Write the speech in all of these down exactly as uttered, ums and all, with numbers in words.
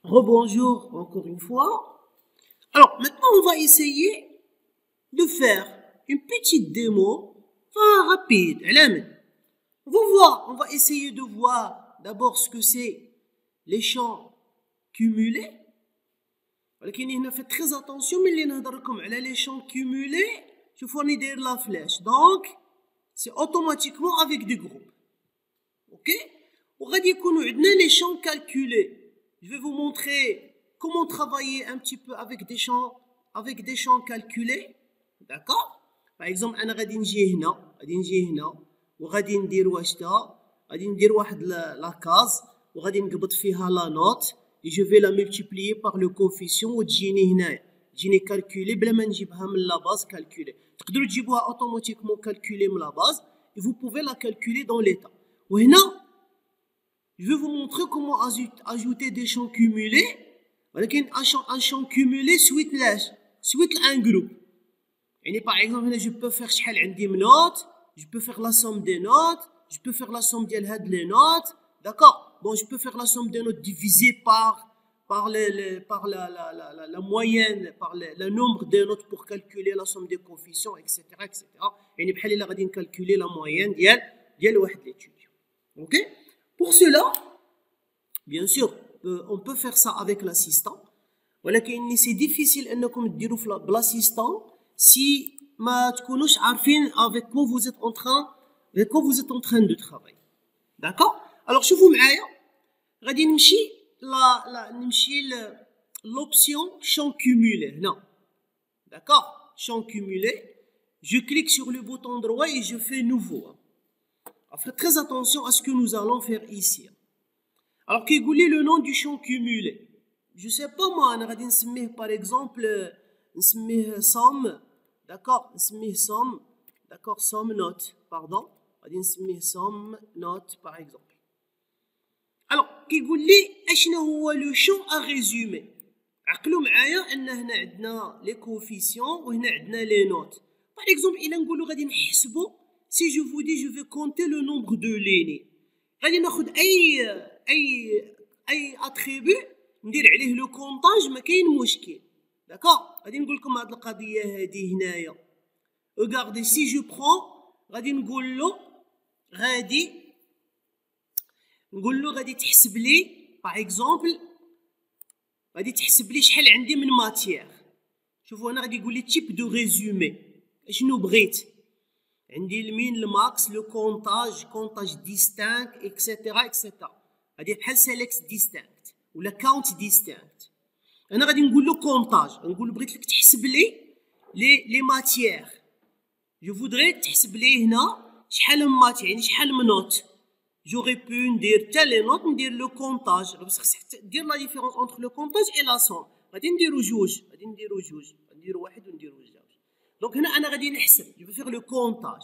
Rebonjour encore une fois. Alors maintenant on va essayer de faire une petite démo, enfin rapide. On va voir, on va essayer de voir d'abord ce que c'est les champs cumulés. ولكن هنا faites très attention ملي نهضر لكم على les champs cumulés. شوفوا راني داير لا فلاش. Donc c'est automatiquement avec des groupes. OK? وغادي يكونوا عندنا les champs calculés. Je vais vous montrer comment travailler un petit peu avec des champs avec des champs calculés. D'accord? Par exemple انا غادي نجي هنا غادي نجي هنا وغادي ندير واش تا غادي ندير واحد لا كاز وغادي نقبض فيها لا نوت et je vais la multiplier par le coefficient وتجيني هنايا تجيني كالكولي بلا ما نجيبها من لا باز كالكولي تقدروا تجيبوها اوتوماتيكمون كالكولي من لا باز et vous pouvez la calculer dans l'état. وهنا je vais vous montrer comment ajouter des champs cumulés ولكن un champ un champ cumulé suite لاش suite un groupe. يعني par exemple هنا je peux faire شحال عندي من notes, je peux faire la somme des notes, je peux faire la somme ديال هاد les notes. D'accord? Bon, je peux faire la somme des notes divisée par, par, les, les, par la, la, la, la, la moyenne, par le, le nombre des notes pour calculer la somme des coefficients, et cetera et cetera. Et بحال إلا غادي calculer la moyenne ديال ديال واحد l'étudiant. OK? Pour cela, bien sûr, on peut faire ça avec l'assistant. ولكن c'est difficile أنكم ديروا بl'assistant si ما تكونوش عارفين avec quoi vous êtes en train, avec quoi vous êtes en train de travailler. D'accord? Alors شوفوا معايا غادي نمشي لا لا نمشي l'option champ cumulé هنا. D'accord? Champ cumulé. Je clique sur le bouton droit et je fais nouveau. Faites très attention à ce que nous allons faire ici. Alors كيقول لي le nom du champ cumulé. Je sais pas moi انا غادي نسميه par exemple نسميه somme. D'accord? نسميه somme. D'accord? Somme note. Pardon. غادي نسميه somme note par exemple. Alors كيقول لي اشنو هو لو شون ا ريزومي. عقلوا معايا ان هنا عندنا لي كوفيسيون وهنا عندنا لي نوت. باغ اكزومبل الا نقولوا غادي نحسبوا سي جو فو دي جو في كونتي لو نومبر دو ليني غادي ناخذ اي اي اي اتريبي ندير عليه لو كونطاج ما كاين مشكل. داكور غادي نقول لكم هذه القضيه هذه هنايا. ريغاردي سي جو برون غادي نقول له غادي نقول له غادي تحسب لي باغ اكزومبل غادي تحسب لي شحال عندي من ماتيير. شوفوا انا غادي يقول لي تيب دو ريزومي شنو بغيت عندي المين الماكس لو كونطاج كونطاج ديستانك اكسيتيرا اكسيتيرا. غادي بحال سيليكت ديستانكت ولا كاونت ديستانكت. انا غادي نقول له كونطاج نقول له بغيت لك تحسب لي لي لي ماتيير. جو فودري تحسب لي هنا شحال من مات يعني شحال من نوت. J'aurais pu ندير حتى لي نوت ندير لو كونطاج بصح خصك دير لا ديفيرونس انتر لو كونطاج اي لا سوم. غادي نديرو جوج غادي نديرو جوج غادي نديرو واحد ونديرو جوج. دونك هنا انا غادي نحسب جو فو فيغ لو كونطاج.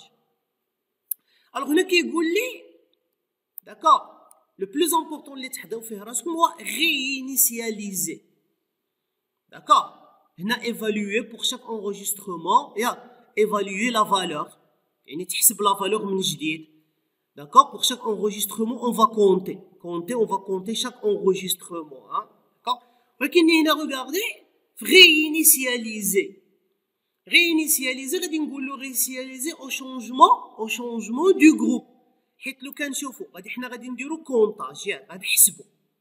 الوغ هنا كيقول لي داكور لو بلوز امبورطون اللي تحضروا فيه راسكم هو réinitialiser. داكور هنا évaluer pour chaque enregistrement يا évaluer la valeur يعني تحسب لا فالور من جديد. D'accord? Pour chaque enregistrement, on va compter. Compter, on va compter chaque enregistrement. Hein? D'accord? Regardez, réinitialiser. Réinitialiser, on va réinitialiser au changement, au changement du groupe. حيت لو كنشوفوا غادي حنا غادي نديرو كونطاج ياك غادي نحسبوا.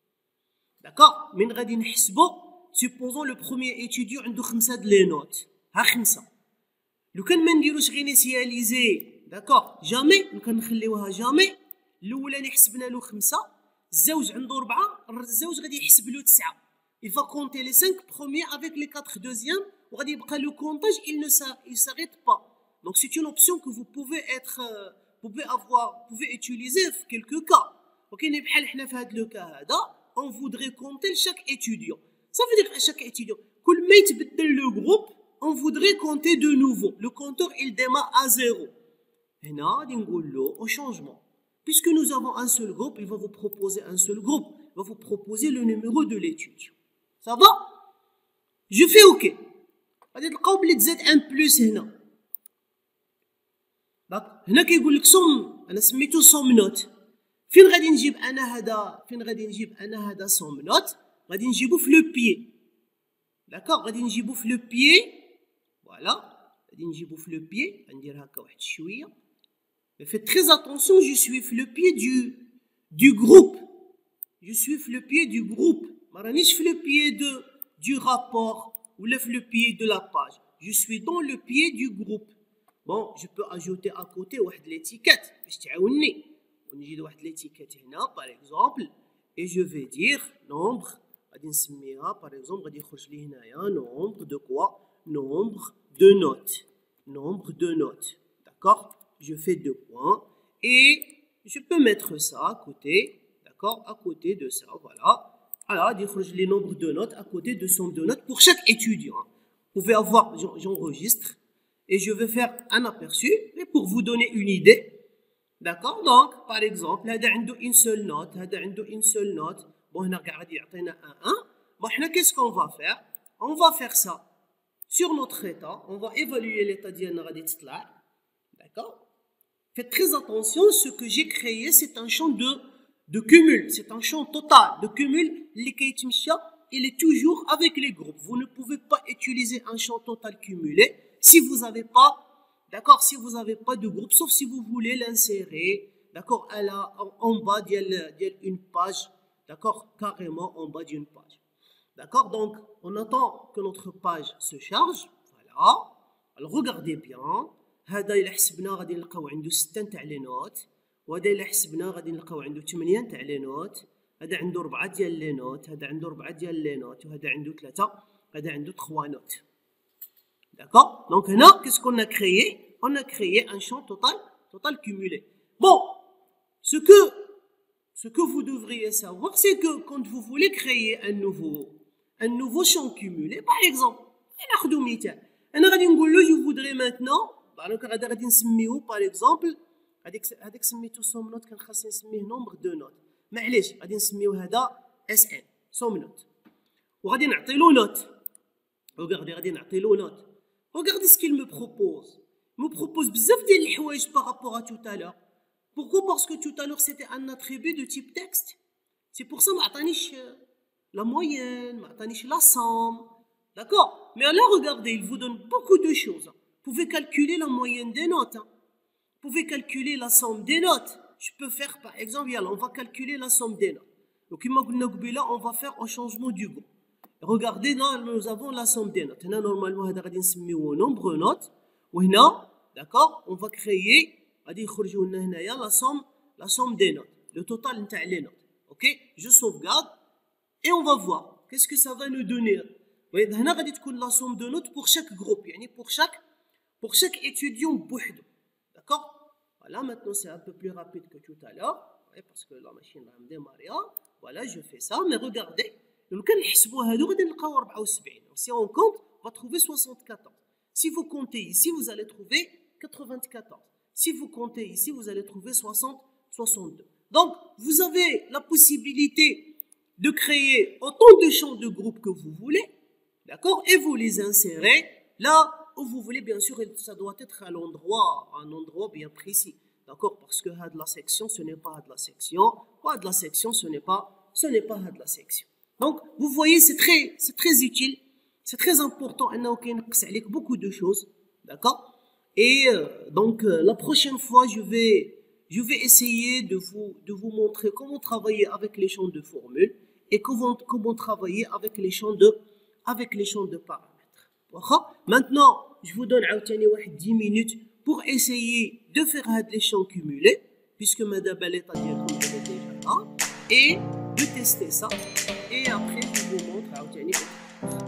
داكوغ من غادي نحسبوا supposons le premier étudiant عنده خمسة د لي نوت ها خمسة. لو كان ما نديروش réinitialiser داكوغ جامي لو كان نخليوها جامي الاولاني حسبنا له خمسة الزوج عنده ربعة الزوج غادي يحسب له تسعة. il va compter les cinq premiers avec les quatre deuxièmes وغادي يبقى لو كونطاج il ne s'arrête pas. donc c'est une option que vous pouvez être pouvez avoir pouvez utiliser في quelques cas. وكاين بحال حنا في هذا لو كا هذا on voudrait compter chaque étudiant. ça veut dire chaque étudiant كل ما يتبدل لو جروب on voudrait compter de nouveau. le compteur il démarre à zéro. هنا غادي نقول له au changement. puisque nous avons un seul groupe il va vous proposer un seul groupe il va vous proposer le numéro de l'étudiant. ça va? je fais ok. غادي تلقاو بلي تزاد ان بلس هنا. هنا كيقول لك صوم انا سميتو صوم نوت. فين غادي نجيب انا هذا فين غادي نجيب انا هذا صوم نوت؟ غادي نجيبو في لو بيي. داكوغ غادي نجيبو في لو بيي. فوالا غادي نجيبو في لو بيي. غندير هكا واحد شويه. Mais faites très attention, je suis le pied du, du groupe. Je suis le pied du groupe. Je ne suis pas le pied de, du rapport ou le pied de la page. Je suis dans le pied du groupe. Bon, je peux ajouter à côté l'étiquette. On dit l'étiquette par exemple. Et je vais dire nombre. Par exemple, nombre de quoi? Nombre de notes. Nombre de notes. D'accord? Je fais deux points et je peux mettre ça à côté, d'accord, à côté de ça, voilà. Alors, les nombres de notes à côté de somme de notes pour chaque étudiant. Vous pouvez avoir, j'enregistre et je vais faire un aperçu, mais pour vous donner une idée, d'accord. Donc, par exemple, là, il y a une seule note, là, il y a une seule note. Bon, on a regardé, il y a un un. Bon, qu'est-ce qu'on va faire? On va faire ça sur notre état. On va évaluer l'état d'Yanna. D'accord. Faites très attention, ce que j'ai créé, c'est un champ de, de cumul, c'est un champ total de cumul. Il est toujours avec les groupes. Vous ne pouvez pas utiliser un champ total cumulé si vous n'avez pas, d'accord, si vous n'avez pas de groupe, sauf si vous voulez l'insérer, d'accord, en, en bas d'une page, d'accord, carrément en bas d'une page. D'accord, donc on attend que notre page se charge, voilà. Alors regardez bien. هذا إلا حسبنا غادي نلقاو عنده ستة تاع لي نوت، وهذا إلا حسبنا غادي نلقاو عنده ثمانية تاع لي نوت، هذا عنده أربعة ديال لي نوت، هذا عنده أربعة ديال لي نوت، وهذا عنده ثلاثة، هذا عنده trois نوت. D'accord? Donc هنا qu'est-ce qu'on a créé? On a créé un champ total, total cumulé. Bon, ce que ce que vous devriez savoir, c'est que quand vous voulez créer un nouveau un nouveau champ cumulé, par exemple, ناخذ مثال. أنا غادي نقول له je voudrais maintenant دونك غادي غادي نسميوه باغ اكزومبل هذيك هذاك سميتو سوم نوت كان خاصني نسميه نومبر دو نوت معليش غادي نسميوه هذا اس ان سوم نوت وغادي نعطي له نوت وغادي غادي نعطي له نوت وغادي سكيل مو بروبوز مو بروبوز بزاف ديال الحوايج بارابور ا توتالور pourquoi parce que tout à l'heure c'était un attribut de type texte c'est pour ça ما عطانيش la moyenne ما عطانيش la somme d'accord mais là regardez il vous donne beaucoup de choses. Vous pouvez calculer la moyenne des notes. Hein. Vous pouvez calculer la somme des notes. Je peux faire par exemple, on va calculer la somme des notes. Donc, on va faire un changement du groupe. Regardez, là, nous avons la somme des notes. Là, normalement, on va dire nombre de notes. Là, d'accord, on va créer la somme, la somme des notes. Le total des notes. Ok, je sauvegarde et on va voir. Qu'est-ce que ça va nous donner? Là, on va dire la somme de notes pour chaque groupe. Pour chaque Pour chaque étudiant bouhdou. D'accord? Voilà, maintenant c'est un peu plus rapide que tout à l'heure. Parce que la machine va me démarrer. Voilà, je fais ça. Mais regardez. Si on compte, on va trouver soixante-quatorze. Si vous comptez ici, vous allez trouver quatre-vingt-quatorze. Si vous comptez ici, vous allez trouver soixante, soixante-deux. Donc, vous avez la possibilité de créer autant de champs de groupe que vous voulez. D'accord? Et vous les insérez là où vous voulez, bien sûr, ça doit être à l'endroit, un endroit bien précis. D'accord? Parce que de la section, ce n'est pas de la section. Pas de la section, ce n'est pas, ce n'est pas de la section. Donc, vous voyez, c'est très, c'est très utile. C'est très important. Il y a beaucoup de choses. D'accord? Et euh, donc, euh, la prochaine fois, je vais, je vais essayer de vous, de vous montrer comment travailler avec les champs de formules et comment, comment travailler avec les champs de, avec les champs de paramètres. Maintenant, je vous donne dix minutes pour essayer de faire les champs cumulés, puisque madame est déjà là, et de tester ça. Et après, je vous montre.